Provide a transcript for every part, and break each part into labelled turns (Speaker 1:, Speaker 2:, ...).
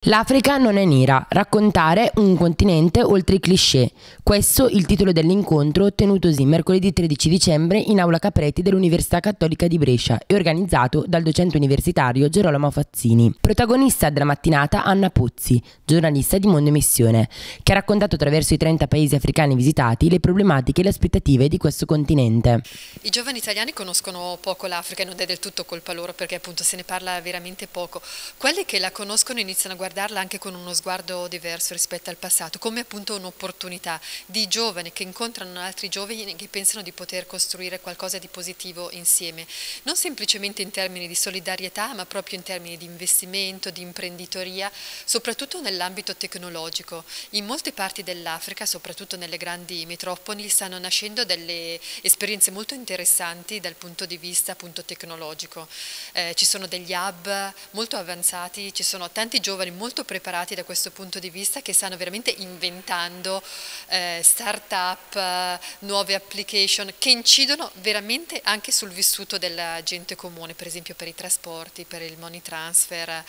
Speaker 1: L'Africa non è nera, raccontare un continente oltre i cliché. Questo il titolo dell'incontro tenutosi mercoledì 13 dicembre in Aula Capretti dell'Università Cattolica di Brescia e organizzato dal docente universitario Gerolamo Fazzini. Protagonista della mattinata Anna Pozzi, giornalista di Mondo e Missione, che ha raccontato attraverso i 30 paesi africani visitati le problematiche e le aspettative di questo continente.
Speaker 2: I giovani italiani conoscono poco l'Africa e non è del tutto colpa loro perché appunto se ne parla veramente poco. Quelli che la conoscono iniziano a guardarla anche con uno sguardo diverso rispetto al passato, come appunto un'opportunità di giovani che incontrano altri giovani che pensano di poter costruire qualcosa di positivo insieme, non semplicemente in termini di solidarietà ma proprio in termini di investimento, di imprenditoria, soprattutto nell'ambito tecnologico. In molte parti dell'Africa, soprattutto nelle grandi metropoli, stanno nascendo delle esperienze molto interessanti dal punto di vista appunto tecnologico. Ci sono degli hub molto avanzati, ci sono tanti giovani molto preparati da questo punto di vista che stanno veramente inventando start-up, nuove application che incidono veramente anche sul vissuto della gente comune, per esempio per i trasporti, per il money transfer,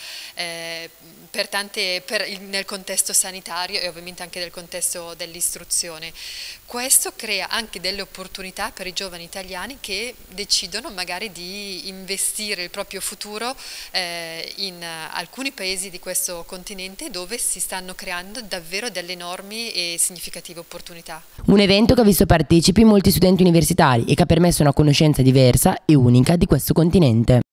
Speaker 2: nel contesto sanitario e ovviamente anche nel contesto dell'istruzione. Questo crea anche delle opportunità per i giovani italiani che decidono magari di investire il proprio futuro in alcuni paesi di questo continente dove si stanno creando davvero delle enormi e significative opportunità.
Speaker 1: Un evento che ha visto partecipi molti studenti universitari e che ha permesso una conoscenza diversa e unica di questo continente.